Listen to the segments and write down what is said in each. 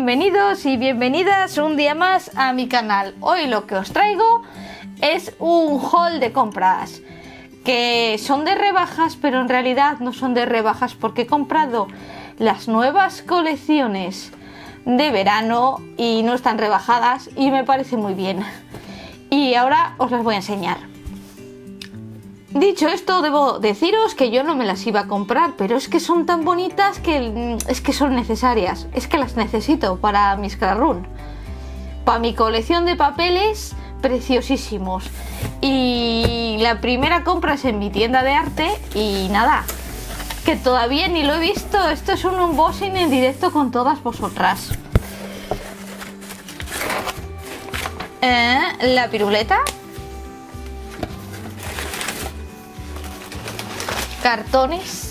bienvenidos y bienvenidas un día más a mi canal. Hoy lo que os traigo es un haul de compras que son de rebajas, pero en realidad no son de rebajas porque he comprado las nuevas colecciones de verano y no están rebajadas y me parece muy bien. Y ahora os las voy a enseñar. Dicho esto, debo deciros que yo no me las iba a comprar, pero es que son tan bonitas que es que son necesarias. Es que las necesito para mi scrap run, para mi colección de papeles preciosísimos. Y la primera compra es en mi tienda de arte y nada, que todavía ni lo he visto. Esto es un unboxing en directo con todas vosotras. La piruleta, cartones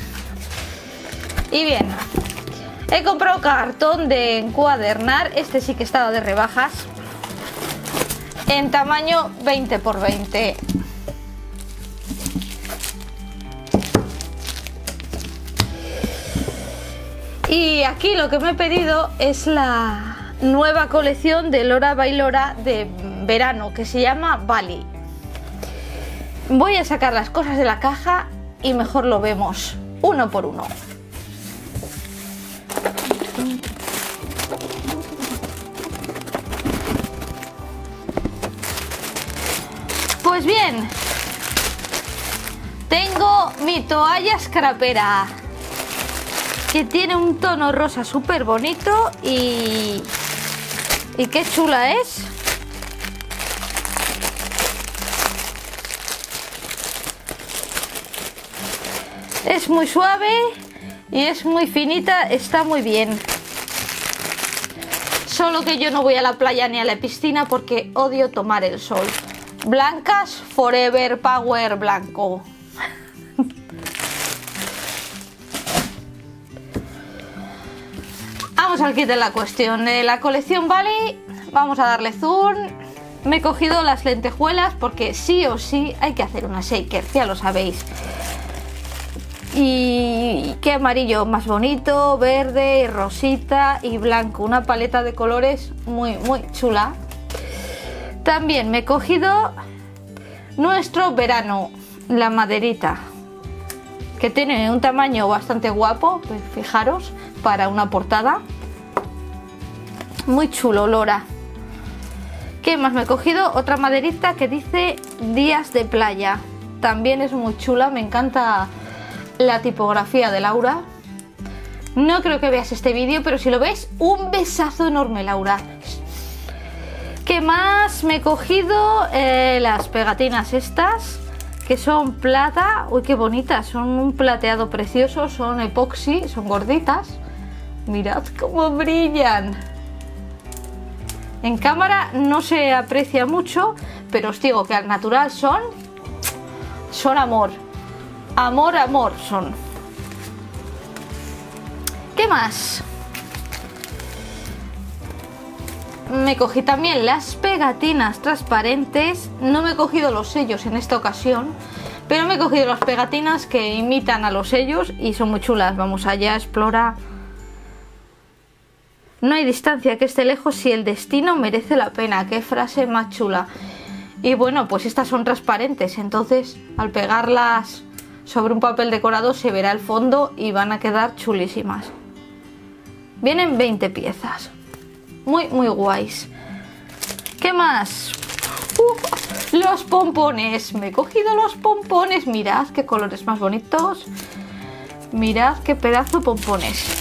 y bien, he comprado cartón de encuadernar. Este sí que estaba de rebajas, en tamaño 20 x 20. Y aquí lo que me he pedido es la nueva colección de Lora by Lora de verano, que se llama Bali. Voy a sacar las cosas de la caja y mejor lo vemos uno por uno. Pues bien, tengo mi toalla scrapera, que tiene un tono rosa súper bonito y qué chula es. Es muy suave y es muy finita, está muy bien. Solo que yo no voy a la playa ni a la piscina porque odio tomar el sol. Blancas forever, power blanco. Vamos al kit de la cuestión de la colección Bali. Vamos a darle zoom. Me he cogido las lentejuelas porque sí o sí hay que hacer una shaker, ya lo sabéis. Y qué amarillo más bonito, verde, rosita y blanco, una paleta de colores muy chula. También me he cogido nuestro verano, la maderita, que tiene un tamaño bastante guapo, pues fijaros, para una portada. Muy chulo, Lora. ¿Qué más me he cogido? Otra maderita que dice días de playa. También es muy chula, me encanta la tipografía de Laura. No creo que veas este vídeo, pero si lo ves, un besazo enorme, Laura. ¿Qué más? Me he cogido las pegatinas estas, que son plata. Uy, qué bonitas, son un plateado precioso, son epoxi, son gorditas. Mirad cómo brillan. En cámara no se aprecia mucho, pero os digo que al natural son amor. Amor son. ¿Qué más? Me cogí también las pegatinas transparentes. No me he cogido los sellos en esta ocasión, pero me he cogido las pegatinas que imitan a los sellos y son muy chulas. Vamos allá, explora. No hay distancia que esté lejos si el destino merece la pena. Qué frase más chula. Y bueno, pues estas son transparentes, entonces al pegarlas sobre un papel decorado se verá el fondo y van a quedar chulísimas. Vienen 20 piezas. Muy guays. ¿Qué más? Los pompones. Me he cogido los pompones. Mirad qué colores más bonitos. Mirad qué pedazo de pompones.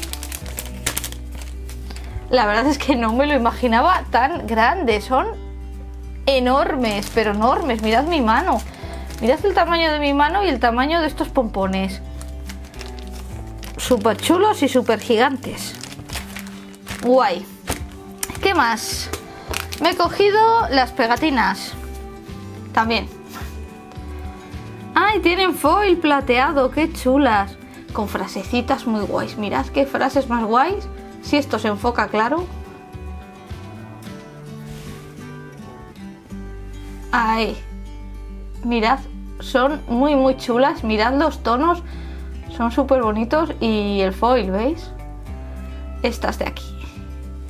La verdad es que no me lo imaginaba tan grandes. Son enormes, pero enormes. Mirad mi mano. Mirad el tamaño de mi mano y el tamaño de estos pompones. Súper chulos y súper gigantes. Guay. ¿Qué más? Me he cogido las pegatinas. También. ¡Ay! Tienen foil plateado. ¡Qué chulas! Con frasecitas muy guays. Mirad qué frases más guays. Si esto se enfoca, claro. ¡Ay! Mirad, son muy chulas. Mirad los tonos, son súper bonitos. Y el foil, ¿veis? Estas de aquí.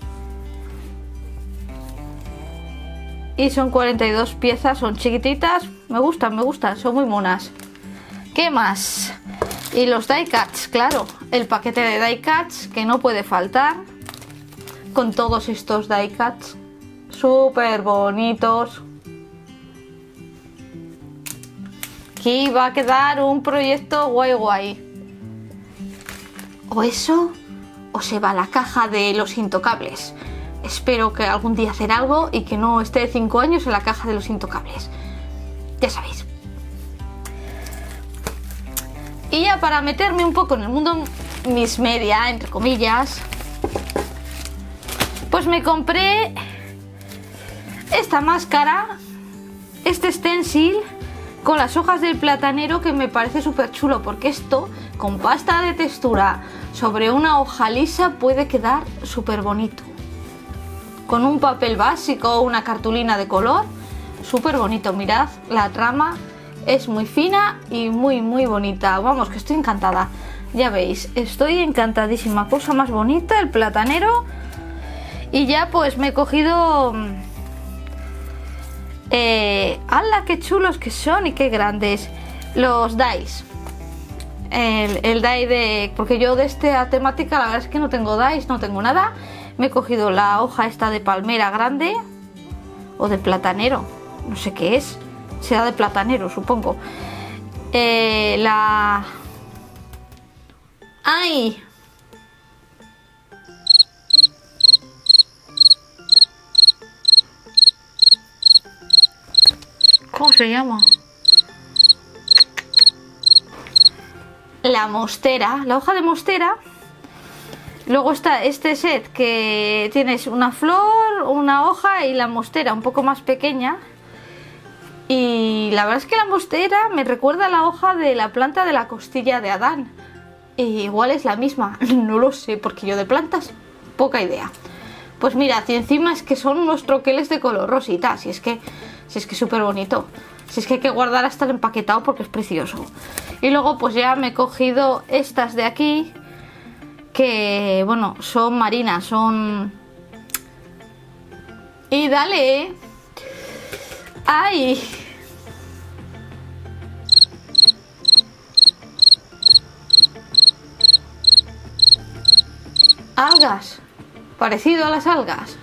Y son 42 piezas, son chiquititas. Me gustan, son muy monas. ¿Qué más? Y los die cuts, claro, el paquete de die cuts que no puede faltar. Con todos estos die cuts súper bonitos. Aquí va a quedar un proyecto guay guay. O eso, o se va a la caja de los intocables. Espero que algún día hacer algo y que no esté 5 años en la caja de los intocables. Ya sabéis. Y ya para meterme un poco en el mundo Miss Media, entre comillas, pues me compré esta máscara, este stencil con las hojas del platanero, que me parece súper chulo, porque esto con pasta de textura sobre una hoja lisa puede quedar súper bonito. Con un papel básico o una cartulina de color, súper bonito. Mirad, la trama es muy fina y muy bonita. Vamos, que estoy encantada. Ya veis, estoy encantadísima. Cosa más bonita, el platanero. Y ya pues me he cogido... ¡hala, qué chulos que son y qué grandes! Los dies. El die de... Porque yo de esta temática la verdad es que no tengo dies, no tengo nada. Me he cogido la hoja esta de palmera grande. O de platanero. No sé qué es. Será de platanero, supongo. ¡Ay! ¿Cómo se llama? La mostera, la hoja de mostera. Luego está este set que tienes una flor, una hoja y la mostera un poco más pequeña. Y la verdad es que la mostera me recuerda a la hoja de la planta de la costilla de Adán. E igual es la misma, no lo sé, porque yo de plantas poca idea. Pues mirad, y encima es que son unos troqueles de color rosita, si es que es súper bonito. Si es que hay que guardar hasta el empaquetado porque es precioso. Y luego pues ya me he cogido estas de aquí, que bueno, son marinas, son... Y dale. ¡Ay! Algas. Parecido a las algas.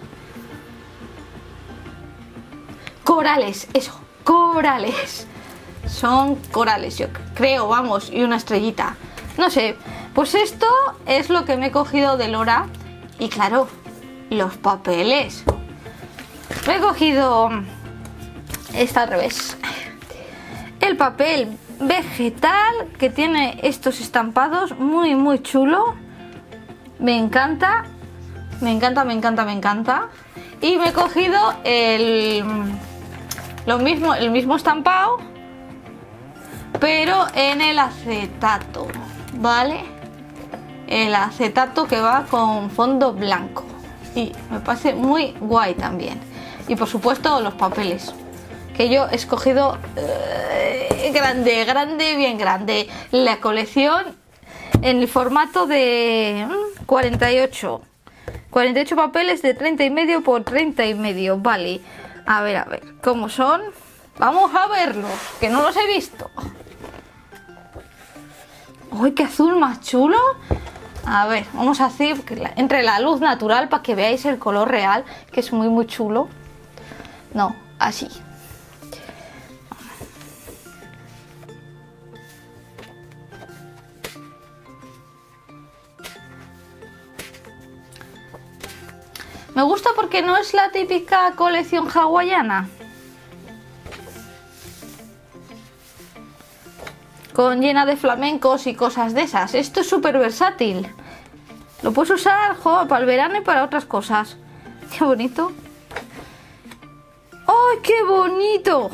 Corales, eso, corales. Son corales, yo creo, vamos, y una estrellita. No sé, pues esto es lo que me he cogido de Lora. Y claro, los papeles. Me he cogido... Está al revés. El papel vegetal que tiene estos estampados muy chulo. Me encanta. Me encanta. Y me he cogido el mismo estampado, pero en el acetato, ¿vale? El acetato que va con fondo blanco. Y me parece muy guay también. Y por supuesto los papeles, que yo he escogido grande, bien grande. La colección en el formato de 48 papeles de 30,5 por 30,5, vale. A ver, ¿cómo son? Vamos a verlos, que no los he visto. ¡Uy, qué azul más chulo! A ver, vamos a hacer entre la luz natural para que veáis el color real, que es muy chulo. No, así. Me gusta porque no es la típica colección hawaiana, con llena de flamencos y cosas de esas. Esto es súper versátil. Lo puedes usar, para el verano y para otras cosas. Qué bonito. ¡Ay, qué bonito!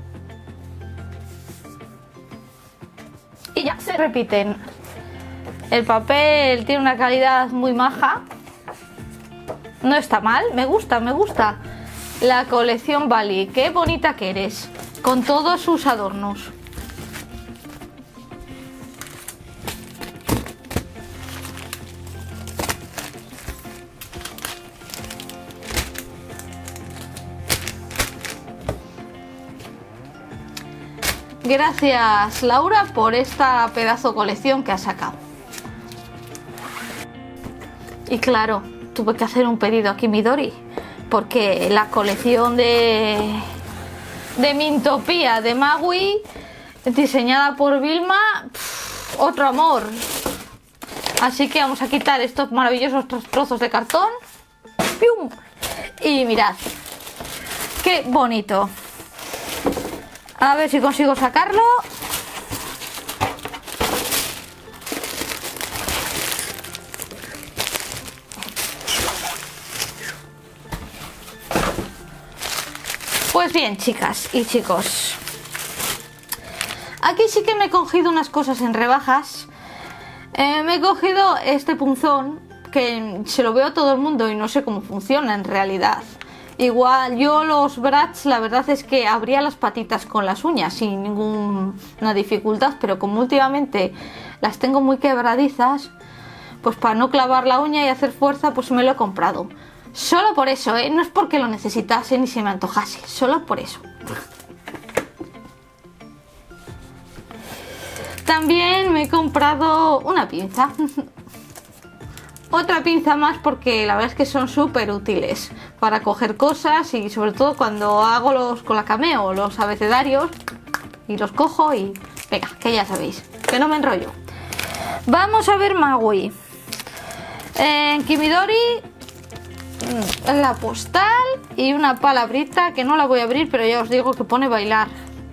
Y ya se repiten El papel tiene una calidad muy maja. No está mal, me gusta, me gusta. La colección Bali, qué bonita que eres, con todos sus adornos. Gracias, Laura, por esta pedazo colección que has sacado. Y claro, tuve que hacer un pedido aquí Midori, porque la colección de Mintopía de Magui, diseñada por Vilma, otro amor. Así que vamos a quitar estos maravillosos trozos de cartón. ¡Pium! Y mirad, qué bonito. A ver si consigo sacarlo. Pues bien, chicas y chicos, aquí sí que me he cogido unas cosas en rebajas. Me he cogido este punzón que se lo veo a todo el mundo y no sé cómo funciona en realidad. Igual yo los Bratz, la verdad es que abría las patitas con las uñas sin ninguna dificultad, pero como últimamente las tengo muy quebradizas, pues para no clavar la uña y hacer fuerza, pues me lo he comprado. Solo por eso, no es porque lo necesitase ni se me antojase, solo por eso. También me he comprado una pinza. Otra pinza más porque la verdad es que son súper útiles para coger cosas y sobre todo cuando hago los con la Cameo, los abecedarios, y los cojo y venga, que ya sabéis, que no me enrollo. Vamos a ver Magui. En Kimidori, la postal y una palabrita que no la voy a abrir, pero ya os digo que pone bailar.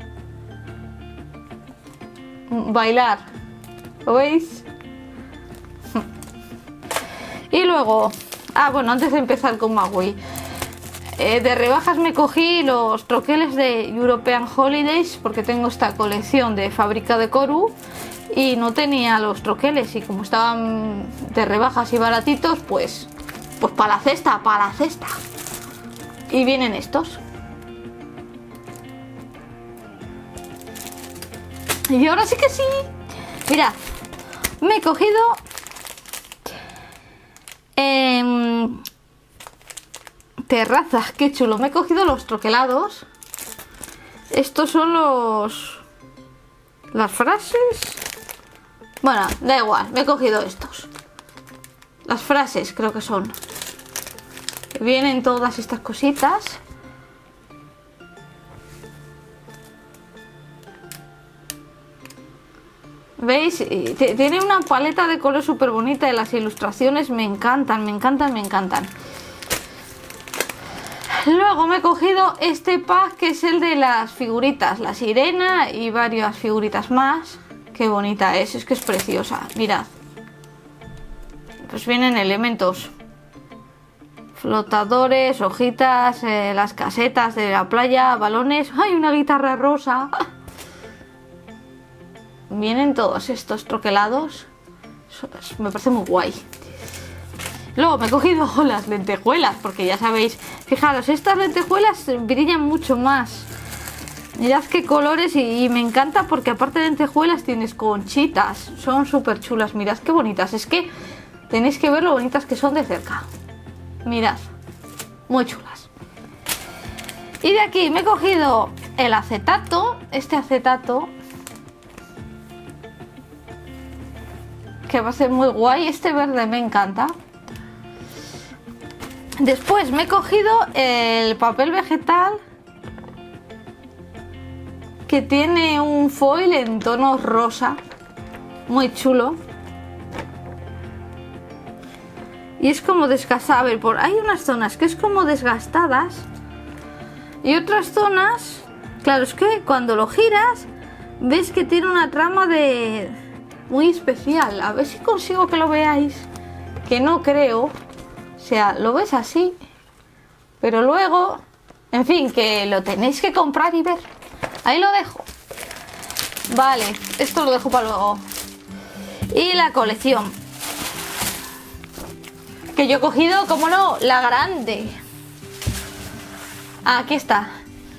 Bailar, ¿lo veis? Y luego, bueno, antes de empezar con Magui, de rebajas me cogí los troqueles de European Holidays porque tengo esta colección de fábrica de Koru y no tenía los troqueles y como estaban de rebajas y baratitos, pues para la cesta, para la cesta. Y vienen estos. Y ahora sí que sí. Mirad, me he cogido terrazas, qué chulo. Me he cogido los troquelados. Estos son las frases. Bueno, da igual, me he cogido estos. Las frases creo que son. Vienen todas estas cositas. ¿Veis? Tiene una paleta de color súper bonita y las ilustraciones me encantan, me encantan, me encantan. Luego me he cogido este pack que es el de las figuritas, la sirena y varias figuritas más. Qué bonita es que es preciosa, mirad. Pues vienen elementos. Flotadores, hojitas, las casetas de la playa, balones. ¡Ay, una guitarra rosa! Vienen todos estos troquelados. Me parece muy guay. Luego me he cogido las lentejuelas, porque ya sabéis, fijaros, estas lentejuelas brillan mucho más. Mirad qué colores y me encanta porque aparte de lentejuelas tienes conchitas. Son súper chulas, mirad qué bonitas. Es que tenéis que ver lo bonitas que son de cerca. Mirad, muy chulas. Y de aquí me he cogido el acetato, este acetato, que va a ser muy guay. Este verde me encanta. Después me he cogido el papel vegetal, que tiene un foil en tono rosa, muy chulo. Y es como desgastado. A ver, hay unas zonas que es como desgastadas y otras zonas, claro, es que cuando lo giras ves que tiene una trama muy especial. A ver si consigo que lo veáis, que no creo. O sea, lo ves así, pero luego, en fin, que lo tenéis que comprar y ver. Ahí lo dejo. Vale, esto lo dejo para luego. Y la colección, que yo he cogido, como no, la grande. Aquí está.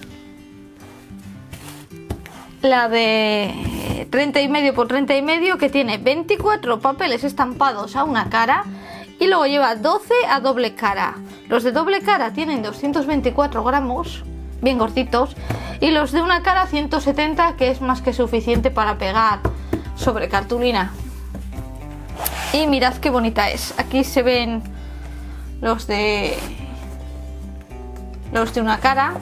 La de 30,5 por 30,5, que tiene 24 papeles estampados a una cara y luego lleva 12 a doble cara. Los de doble cara tienen 224 gramos, bien gorditos, y los de una cara 170, que es más que suficiente para pegar sobre cartulina. Y mirad qué bonita es. Aquí se ven los de una cara.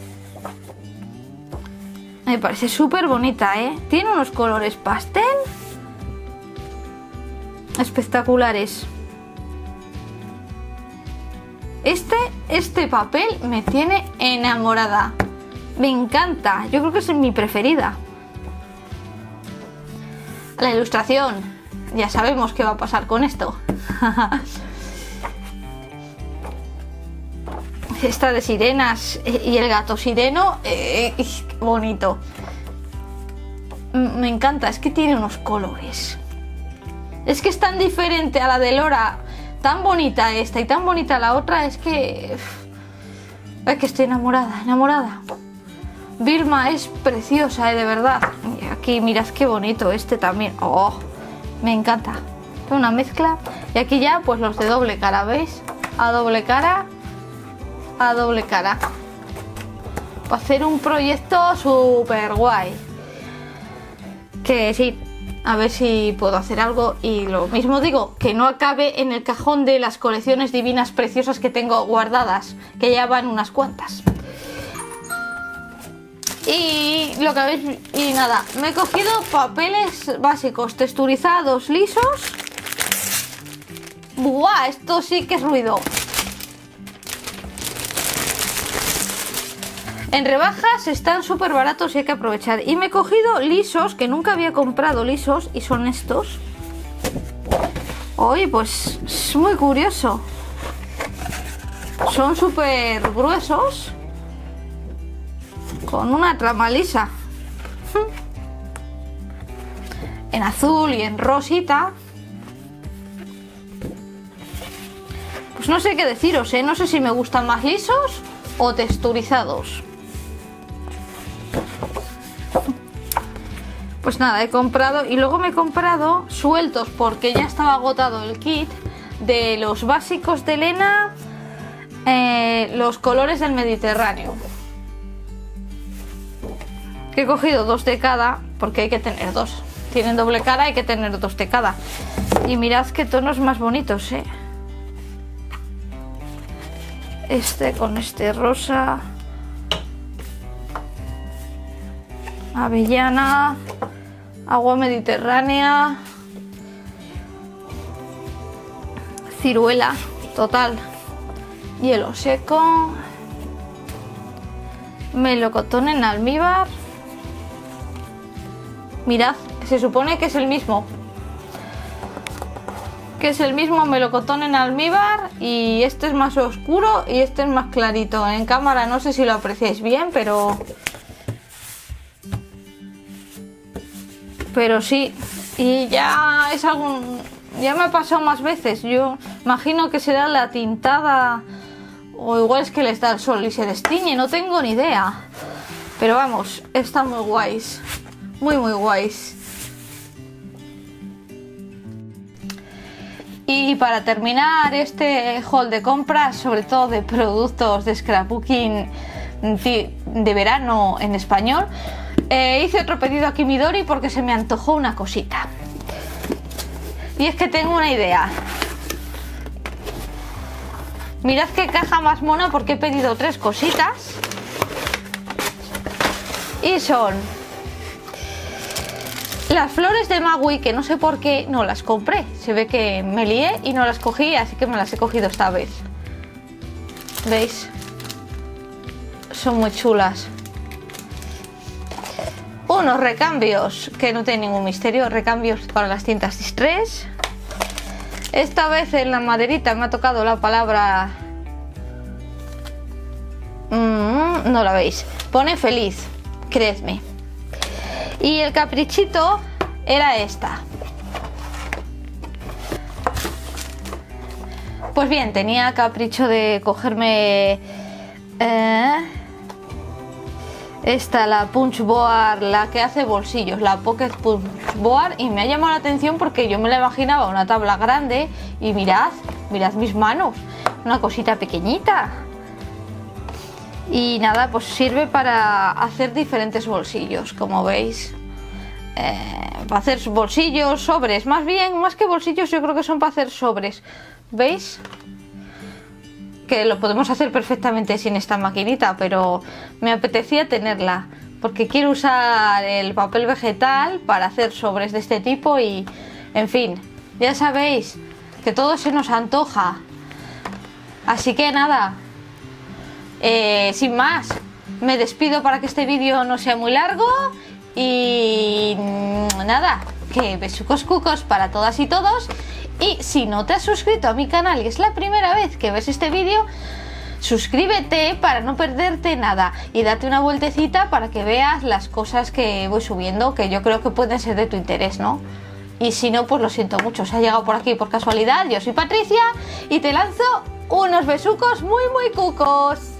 Me parece súper bonita, ¿eh? Tiene unos colores pastel espectaculares. Este papel me tiene enamorada. Me encanta. Yo creo que es mi preferida. La ilustración. Ya sabemos qué va a pasar con esto. Esta de sirenas y el gato sireno. Bonito. Me encanta. Es que tiene unos colores. Es que es tan diferente a la de Lora. Tan bonita esta y tan bonita la otra. Es que estoy enamorada, enamorada. Vilma es preciosa, de verdad. Y aquí mirad qué bonito este también. Oh, me encanta. Es una mezcla. Y aquí ya pues los de doble cara, ¿veis? A doble cara. A doble cara. Para hacer un proyecto súper guay. Que sí. A ver si puedo hacer algo. Y lo mismo digo, que no acabe en el cajón de las colecciones divinas preciosas que tengo guardadas, que ya van unas cuantas. Y lo que habéis... Y nada, me he cogido papeles básicos, texturizados, lisos. ¡Buah! Esto sí que es ruido. En rebajas están súper baratos y hay que aprovechar. Y me he cogido lisos, que nunca había comprado lisos, y son estos. Oye, pues es muy curioso. Son súper gruesos, con una trama lisa. En azul y en rosita. Pues no sé qué deciros, ¿eh? No sé si me gustan más lisos o texturizados. Pues nada, he comprado y luego me he comprado sueltos porque ya estaba agotado el kit de los básicos de Elena, los colores del Mediterráneo. Que he cogido 2 de cada porque hay que tener 2. Tienen doble cara, hay que tener 2 de cada. Y mirad qué tonos más bonitos, ¿eh? Este con este rosa, avellana, agua mediterránea, ciruela, total, hielo seco, melocotón en almíbar. Mirad, se supone que es el mismo. Que es el mismo melocotón en almíbar, y este es más oscuro y este es más clarito. En cámara no sé si lo apreciáis bien, pero sí. Y ya es algún... Ya me ha pasado más veces. Yo imagino que será la tintada, o igual es que les da el sol y se destiñe, no tengo ni idea. Pero vamos, están muy guays. Muy guays. Y para terminar este haul de compras, sobre todo de productos de scrapbooking de verano en español, hice otro pedido a Kimidori porque se me antojó una cosita. Y es que tengo una idea. Mirad qué caja más mona, porque he pedido 3 cositas. Y son las flores de Magui, que no sé por qué no las compré. Se ve que me lié y no las cogí, así que me las he cogido esta vez. ¿Veis? Son muy chulas. Unos recambios que no tienen ningún misterio, recambios para las cintas Distress. Esta vez en la maderita me ha tocado la palabra... no la veis. Pone feliz, creedme. Y el caprichito era esta. Pues bien, tenía capricho de cogerme esta, la Punch Board, la que hace bolsillos, la Pocket Punch Board, y me ha llamado la atención porque yo me la imaginaba una tabla grande y mirad mis manos, una cosita pequeñita. Y nada, pues sirve para hacer diferentes bolsillos, como veis. Para hacer bolsillos, sobres, más que bolsillos yo creo que son para hacer sobres. ¿Veis? Que lo podemos hacer perfectamente sin esta maquinita, pero me apetecía tenerla porque quiero usar el papel vegetal para hacer sobres de este tipo y, en fin, ya sabéis que todo se nos antoja. Así que nada, sin más, me despido para que este vídeo no sea muy largo y nada, que besucos cucos para todas y todos. Y si no te has suscrito a mi canal y es la primera vez que ves este vídeo, suscríbete para no perderte nada y date una vueltecita para que veas las cosas que voy subiendo, que yo creo que pueden ser de tu interés, ¿no? Y si no, pues lo siento mucho, si has llegado por aquí por casualidad. Yo soy Patricia y te lanzo unos besucos muy cucos.